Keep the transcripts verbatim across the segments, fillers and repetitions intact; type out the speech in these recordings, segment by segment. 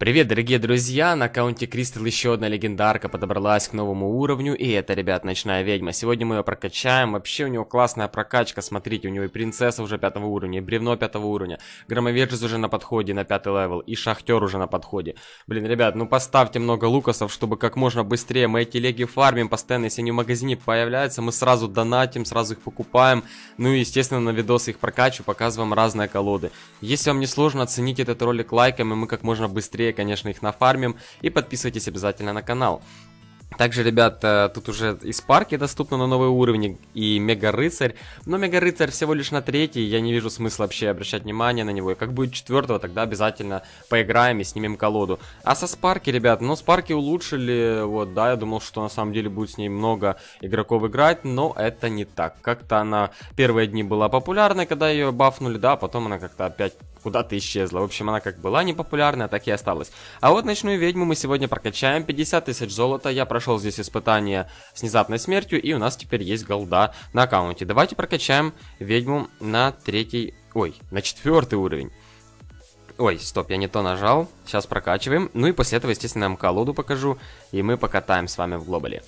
Привет, дорогие друзья, на аккаунте Кристал еще одна легендарка подобралась к новому уровню, и это, ребят, ночная ведьма. Сегодня мы ее прокачаем, вообще у него классная прокачка, смотрите, у него и принцесса уже пятого уровня, и бревно пятого уровня, громовержец уже на подходе на пятый левел, и шахтер уже на подходе. Блин, ребят, ну поставьте много лукасов, чтобы как можно быстрее мы эти леги фармим постоянно, если они в магазине появляются, мы сразу донатим, сразу их покупаем, ну и, естественно, на видосы их прокачиваю, показываем разные колоды. Если вам не сложно, оцените этот ролик лайком, и мы как можно быстрее, конечно, их нафармим, и подписывайтесь обязательно на канал. Также, ребят, тут уже и спарки доступны на новые уровни, и мега-рыцарь. Но мега-рыцарь всего лишь на третий, я не вижу смысла вообще обращать внимание на него. И как будет четвертого, тогда обязательно поиграем и снимем колоду. А со спарки, ребят, ну спарки улучшили, вот, да, я думал, что на самом деле будет с ней много игроков играть, но это не так. Как-то она первые дни была популярной, когда ее бафнули, да, потом она как-то опять куда-то исчезла. В общем, она как была непопулярная, так и осталась. А вот ночную ведьму мы сегодня прокачаем. пятьдесят тысяч золота. Я прошел здесь испытание с внезапной смертью, и у нас теперь есть голда на аккаунте. Давайте прокачаем ведьму на третий... Ой, на четвертый уровень. Ой, стоп, я не то нажал. Сейчас прокачиваем. Ну и после этого, естественно, я вам колоду покажу, и мы покатаем с вами в глобале.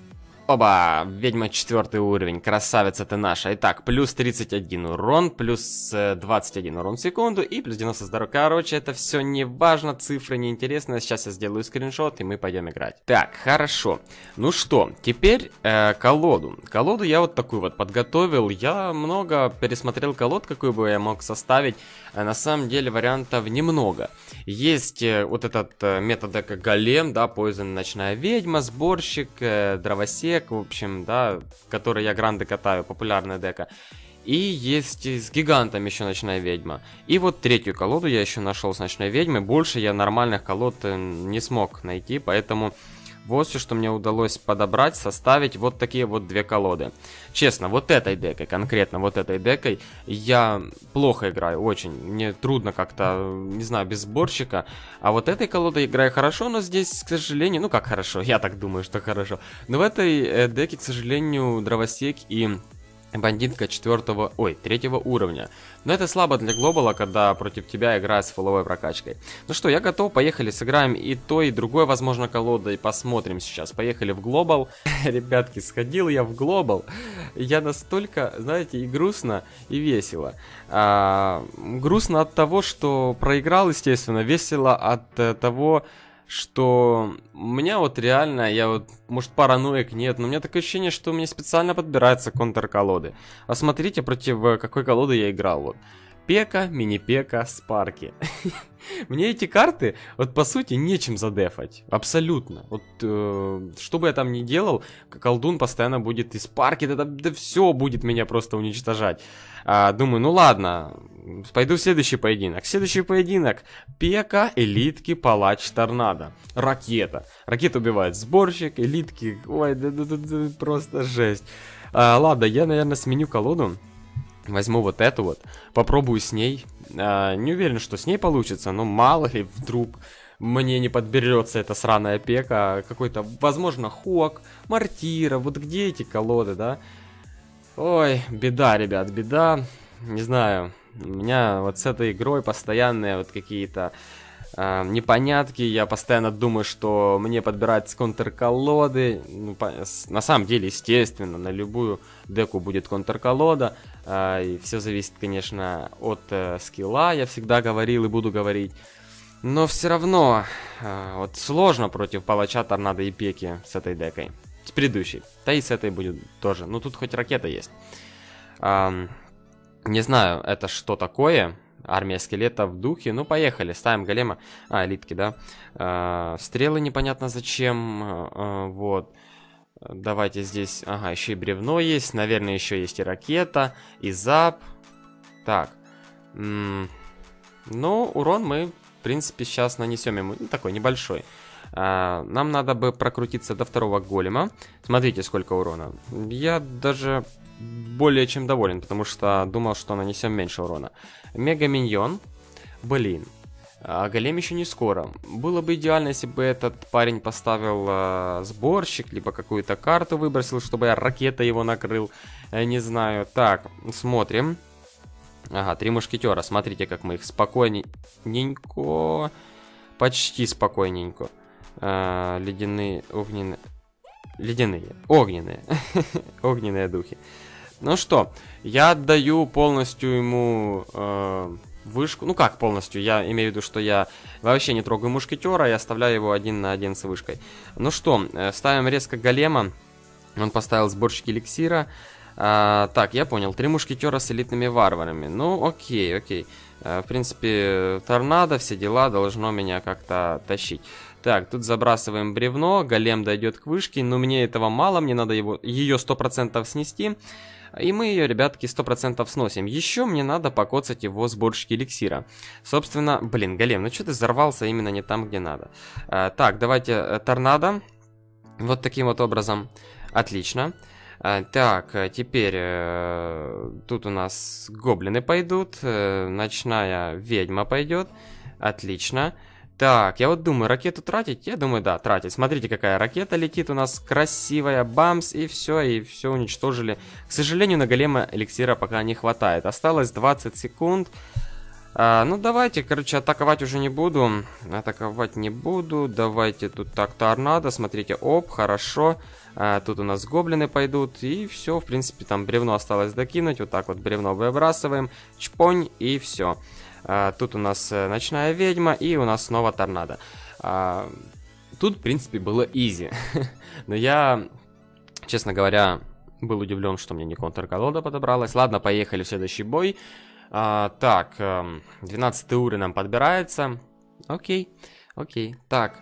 Оба, ведьма четвертый уровень, красавица ты наша. Итак, плюс тридцать один урон, плюс двадцать один урон в секунду и плюс девяносто здоровья. Короче, это все не важно, цифры не интересны. Сейчас я сделаю скриншот, и мы пойдем играть. Так, хорошо. Ну что, теперь э, колоду. Колоду я вот такую вот подготовил. Я много пересмотрел колод, какую бы я мог составить. На самом деле вариантов немного. Есть э, вот этот э, метод дека голем, да, поизон ночная ведьма, сборщик, э, дровосек. В общем, да, который я гранды катаю, популярная дека. И есть с гигантом еще ночная ведьма. И вот третью колоду я еще нашел с ночной ведьмой. Больше я нормальных колод не смог найти, поэтому вот все, что мне удалось подобрать, составить вот такие вот две колоды. Честно, вот этой декой, конкретно вот этой декой, я плохо играю, очень. Мне трудно как-то, не знаю, без сборщика. А вот этой колодой играю хорошо, но здесь, к сожалению, ну как хорошо, я так думаю, что хорошо. Но в этой э, деке, к сожалению, дровосек и... бандитка четвертого, ой, третьего уровня. Но это слабо для глобала, когда против тебя играет с фуловой прокачкой. Ну что, я готов, поехали, сыграем и то, и другое, возможно, колодой. Посмотрим сейчас. Поехали в глобал. Ребятки, сходил я в глобал. Я настолько, знаете, и грустно, и весело. А, грустно от того, что проиграл, естественно. Весело от э, того... что у меня вот реально, я вот, может, параноик, нет, но у меня такое ощущение, что у меня специально подбираются контр-колоды. А смотрите, против какой колоды я играл, вот. Пека, мини-пека, спарки. Мне эти карты, вот по сути, нечем задефать. Абсолютно. Вот, э, что бы я там ни делал, колдун постоянно будет из парки, да, да, да все будет меня просто уничтожать. А, думаю, ну ладно, пойду в следующий поединок. Следующий поединок. Пека, элитки, палач, торнадо. Ракета. Ракета убивает сборщик, элитки. Ой, да, да, да, да, просто жесть. А, ладно, я, наверное, сменю колоду. Возьму вот эту вот, попробую с ней. а, Не уверен, что с ней получится, но мало ли вдруг мне не подберется эта сраная пека. Какой-то, возможно, хок, мортира. Вот где эти колоды, да? Ой, беда, ребят, беда. Не знаю, у меня вот с этой игрой постоянные вот какие-то Uh, непонятки, я постоянно думаю, что мне подбирать контр-колоды. Ну, по... На самом деле, естественно, на любую деку будет контр-колода. Uh, и все зависит, конечно, от uh, скилла, я всегда говорил и буду говорить. Но все равно, uh, вот сложно против палача, торнадо и пеки с этой декой. С предыдущей. Да и с этой будет тоже. Ну, тут хоть ракета есть. Uh, не знаю, это что такое. Армия скелетов в духе. Ну, поехали. Ставим голема. А, элитки, да. А, стрелы непонятно зачем. А, вот. Давайте здесь... Ага, еще и бревно есть. Наверное, еще есть и ракета. И зап. Так. М-м. Ну, урон мы, в принципе, сейчас нанесем ему. Ну, такой небольшой. А, нам надо бы прокрутиться до второго голема. Смотрите, сколько урона. Я даже... более чем доволен, потому что думал, что нанесем меньше урона. Мега-миньон. Блин. А голем еще не скоро. Было бы идеально, если бы этот парень поставил э, сборщик, либо какую-то карту выбросил, чтобы я ракетой его накрыл. Я не знаю. Так, смотрим. Ага, три мушкетера. Смотрите, как мы их спокойненько почти спокойненько. А, ледяные, огненные... Ледяные, огненные. Огненные духи. Ну что, я отдаю полностью ему э, вышку. Ну как полностью, я имею в виду, что я вообще не трогаю мушкетера и оставляю его один на один с вышкой. Ну что, ставим резко голема. Он поставил сборщик эликсира. А, так, я понял, три мушкетера с элитными варварами. Ну окей, окей. а, В принципе, торнадо, все дела должно меня как-то тащить. Так, тут забрасываем бревно, голем дойдет к вышке, но мне этого мало, мне надо его, ее сто процентов снести. И мы ее, ребятки, сто процентов сносим. Еще мне надо покоцать его сборщики эликсира. Собственно, блин, голем, ну что ты взорвался именно не там, где надо. а, Так, давайте э, торнадо. Вот таким вот образом. Отлично. а, Так, теперь э, тут у нас гоблины пойдут. э, Ночная ведьма пойдет. Отлично. Так, я вот думаю, ракету тратить? Я думаю, да, тратить. Смотрите, какая ракета летит у нас, красивая, бамс, и все, и все уничтожили. К сожалению, на голема эликсира пока не хватает. Осталось двадцать секунд. А, ну, давайте, короче, атаковать уже не буду. Атаковать не буду. Давайте тут так, торнадо, смотрите, оп, хорошо. А, тут у нас гоблины пойдут, и все, в принципе, там бревно осталось докинуть. Вот так вот бревно выбрасываем, чпонь, и все. А, тут у нас э, ночная ведьма, и у нас снова торнадо. А, тут, в принципе, было изи. Но я, честно говоря, был удивлен, что мне не контрколода подобралась. Ладно, поехали в следующий бой. А, так, э, двенадцатый уровень нам подбирается. Окей, окей, так.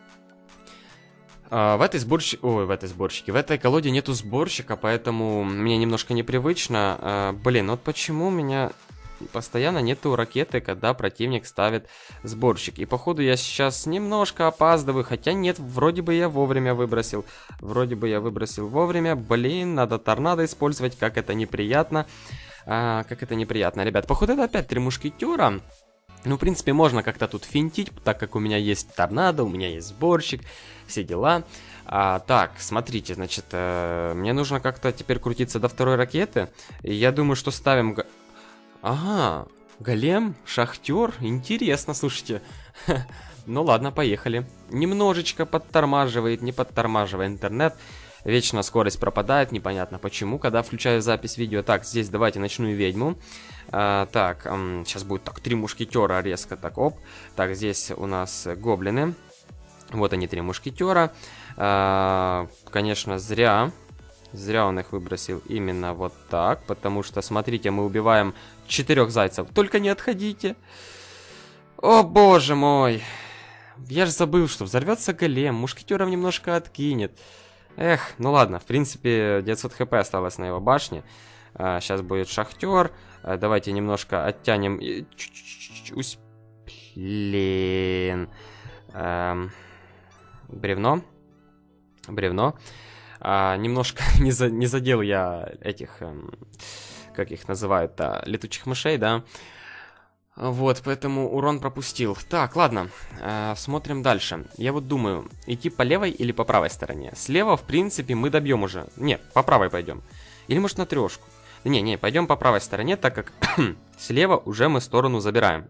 А, в этой сборщике... Ой, в этой сборщике. В этой колоде нету сборщика, поэтому мне немножко непривычно. А, блин, вот почему у меня... Постоянно нету ракеты, когда противник ставит сборщик. И походу я сейчас немножко опаздываю. Хотя нет, вроде бы я вовремя выбросил. Вроде бы я выбросил вовремя. Блин, надо торнадо использовать. Как это неприятно. А, как это неприятно, ребят. Походу это опять три мушкетера. Ну, в принципе, можно как-то тут финтить, так как у меня есть торнадо, у меня есть сборщик. Все дела. А, так, смотрите, значит, э, мне нужно как-то теперь крутиться до второй ракеты. И я думаю, что ставим... Ага, голем, шахтер, интересно, слушайте. Ну ладно, поехали. Немножечко подтормаживает, не подтормаживает интернет. Вечно скорость пропадает, непонятно почему, когда включаю запись видео. Так, здесь давайте ночную ведьму. а, Так, эм, сейчас будет так, три мушкетера резко, так, оп. Так, здесь у нас гоблины. Вот они, три мушкетера. а, Конечно, зря. Зря он их выбросил именно вот так, потому что, смотрите, мы убиваем четырех зайцев. Только не отходите. О, боже мой. Я же забыл, что взорвется голем, мушкетеров немножко откинет. Эх, ну ладно, в принципе, девятьсот хп осталось на его башне. а, Сейчас будет шахтер. а, Давайте немножко оттянем. Блин. эм... Бревно. Бревно. А, немножко не, за, не задел я этих, эм, как их называют-то, летучих мышей, да. Вот, поэтому урон пропустил. Так, ладно, э, смотрим дальше. Я вот думаю, идти по левой или по правой стороне. Слева, в принципе, мы добьем уже. Не, по правой пойдем. Или, может, на трешку. Не, не, пойдем по правой стороне, так как слева уже мы сторону забираем.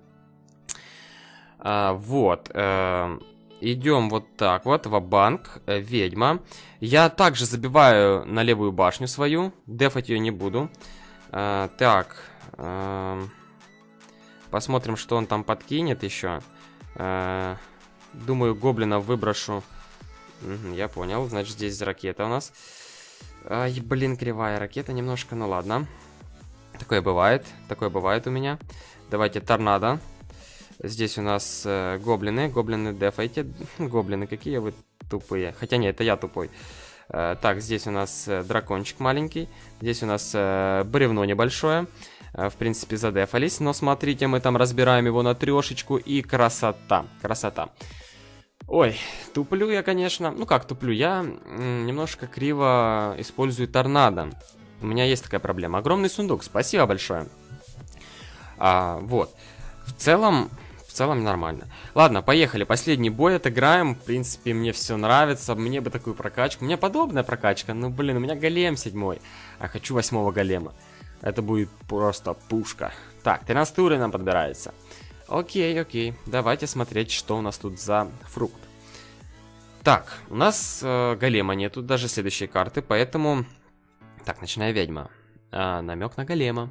А, вот, э, идем вот так вот, ва-банк, э, ведьма. Я также забиваю на левую башню свою, дефать ее не буду. э, Так, э, посмотрим, что он там подкинет еще. э, Думаю, гоблинов выброшу. Угу, я понял, значит здесь ракета у нас. Ай, блин, кривая ракета немножко, ну ладно. Такое бывает, такое бывает у меня. Давайте торнадо. Здесь у нас э, гоблины, гоблины дефайте. Гоблины, какие вы тупые. Хотя нет, это я тупой. э, Так, здесь у нас э, дракончик маленький. Здесь у нас э, бревно небольшое. э, В принципе, задефались. Но смотрите, мы там разбираем его на трешечку. И красота, красота. Ой, туплю я, конечно. Ну как туплю, я немножко криво использую торнадо. У меня есть такая проблема. Огромный сундук, спасибо большое. а, Вот. В целом... В целом нормально. Ладно, поехали. Последний бой отыграем. В принципе, мне все нравится. Мне бы такую прокачку. У меня подобная прокачка. Ну, блин, у меня голем седьмой. А хочу восьмого голема. Это будет просто пушка. Так, тринадцатый уровень нам подбирается. Окей, окей. Давайте смотреть, что у нас тут за фрукт. Так, у нас э, голема нету, даже следующей карты, поэтому... Так, ночная ведьма. А, намек на голема.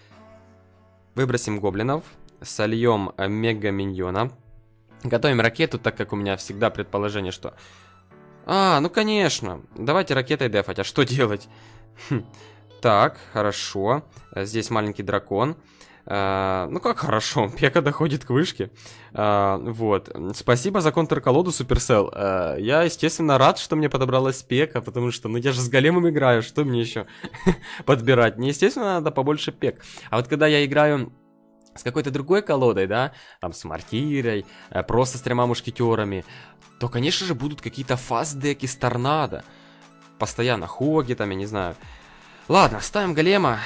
Выбросим гоблинов. Сольем э, мега-миньона. Готовим ракету, так как у меня всегда предположение, что... А, ну конечно. Давайте ракетой дефать, а что делать? Хм. Так, хорошо. Здесь маленький дракон. Uh, ну как хорошо, Пека доходит к вышке. uh, Вот, спасибо за контр-колоду, Supercell. uh, Я, естественно, рад, что мне подобралась Пека, потому что, ну я же с големом играю, что мне еще подбирать? Мне, естественно, надо побольше Пек. А вот когда я играю с какой-то другой колодой, да, там с Мартирой, просто с тремя мушкетерами, то, конечно же, будут какие-то фаст-деки с торнадо. Постоянно хоги там, я не знаю. Ладно, ставим голема.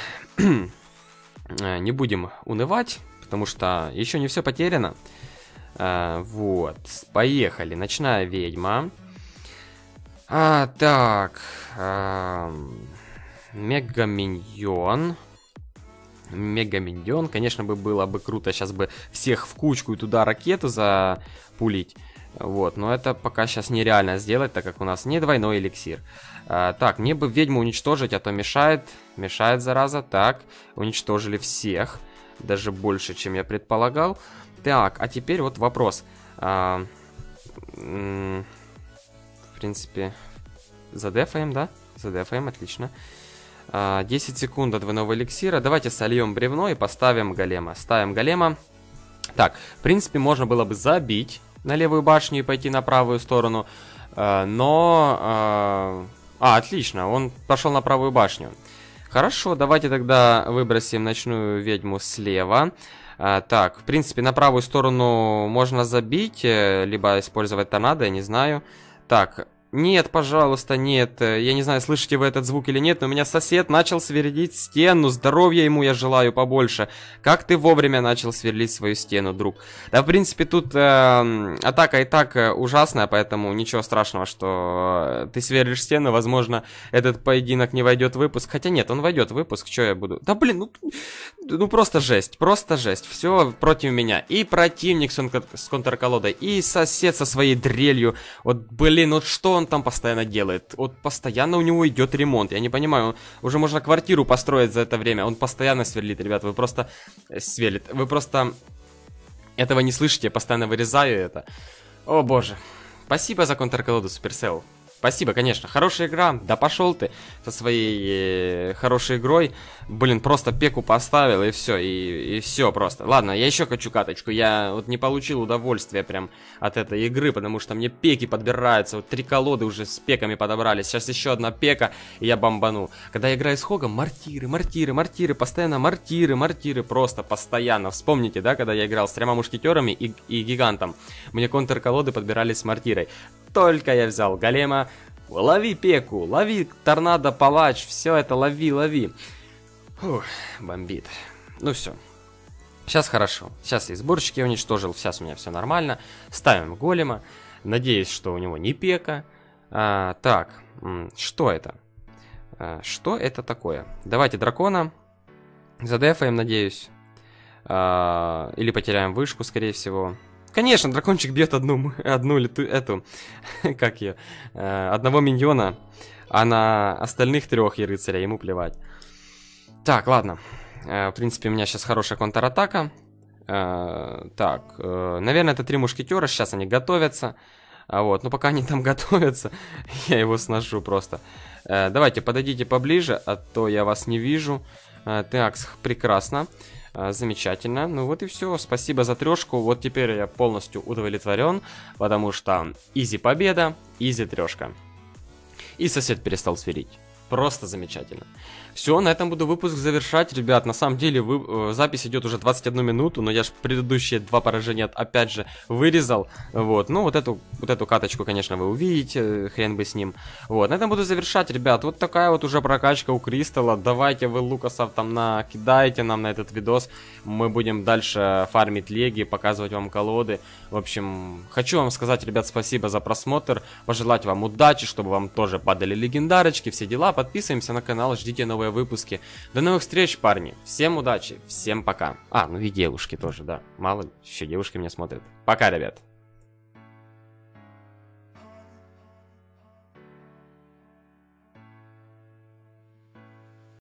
Не будем унывать, потому что еще не все потеряно. а, Вот, поехали. Ночная ведьма. а, Так а, Мега-миньон. Мега-миньон. Конечно, бы было бы круто сейчас бы всех в кучку и туда ракету запулить. Вот, но это пока сейчас нереально сделать, так как у нас не двойной эликсир. а, Так, мне бы ведьму уничтожить, а то мешает. Мешает, зараза. Так, уничтожили всех. Даже больше, чем я предполагал. Так, а теперь вот вопрос. а, В принципе, задефаем, да? Задефаем, отлично. а, десять секунд до двойного эликсира. Давайте сольем бревно и поставим голема. Ставим голема. Так, в принципе, можно было бы забить на левую башню и пойти на правую сторону. э, Но... Э, а, отлично, он пошел на правую башню. Хорошо, давайте тогда выбросим ночную ведьму слева. э, Так, в принципе, на правую сторону можно забить, э, либо использовать торнадо, я не знаю. Так... Нет, пожалуйста, нет. Я не знаю, слышите вы этот звук или нет, но у меня сосед начал сверлить стену. Здоровья ему я желаю побольше. Как ты вовремя начал сверлить свою стену, друг? Да, в принципе, тут э, атака и так ужасная, поэтому ничего страшного, что ты сверлишь стену. Возможно, этот поединок не войдет в выпуск. Хотя нет, он войдет в выпуск. Что я буду? Да, блин, ну, ну просто жесть. Просто жесть. Все против меня. И противник с, с контрколодой, и сосед со своей дрелью. Вот, блин, вот что он там постоянно делает? Вот постоянно у него идет ремонт. Я не понимаю, уже можно квартиру построить за это время. Он постоянно сверлит, ребят. Вы просто сверлит. Вы просто этого не слышите. Я постоянно вырезаю это. О боже. Спасибо за контрколоду, Supercell. Спасибо, конечно. Хорошая игра. Да пошел ты со своей э, хорошей игрой. Блин, просто пеку поставил и все. И, и все просто. Ладно, я еще хочу каточку. Я вот не получил удовольствия прям от этой игры, потому что мне пеки подбираются. Вот три колоды уже с пеками подобрались. Сейчас еще одна пека, и я бомбану. Когда я играю с Хогом, мортиры, мортиры, мортиры. Постоянно мортиры, мортиры. Просто постоянно. Вспомните, да, когда я играл с тремя мушкетерами и, и гигантом. Мне контрколоды подбирались с мортирой. Только я взял голема. Лови пеку, лови торнадо, палач, все это лови, лови. Фух, бомбит. Ну все. Сейчас хорошо. Сейчас я сборщики уничтожил, сейчас у меня все нормально. Ставим голема. Надеюсь, что у него не пека. А, так, что это? А, что это такое? Давайте дракона. Задефаем, надеюсь. А, или потеряем вышку, скорее всего. Конечно, дракончик бьет одну, одну эту, как ее, э, одного миньона, а на остальных трех и рыцаря ему плевать. Так, ладно. Э, в принципе, у меня сейчас хорошая контратака. Э, так, э, наверное, это три мушкетера, сейчас они готовятся. А вот, но пока они там готовятся, я его сношу просто. Э, давайте, подойдите поближе, а то я вас не вижу. Э, так, прекрасно. Замечательно. Ну вот и все. Спасибо за трешку. Вот теперь я полностью удовлетворен, потому что изи победа, изи трешка. И сосед перестал сверлить. Просто замечательно. Все, на этом буду выпуск завершать, ребят. На самом деле вы, э, запись идет уже двадцать одну минуту, но я же предыдущие два поражения опять же вырезал. Вот, ну вот эту, вот эту каточку, конечно, вы увидите, хрен бы с ним. Вот, на этом буду завершать, ребят. Вот такая вот уже прокачка у Кристалла. Давайте вы Лукасов там накидайте нам на этот видос. Мы будем дальше фармить леги, показывать вам колоды. В общем, хочу вам сказать, ребят, спасибо за просмотр. Пожелать вам удачи, чтобы вам тоже падали легендарочки, все дела. подписываемся на канал, ждите новые выпуски. До новых встреч, парни. Всем удачи, всем пока. А, ну и девушки тоже, да. Мало ли, еще девушки меня смотрят. Пока, ребят.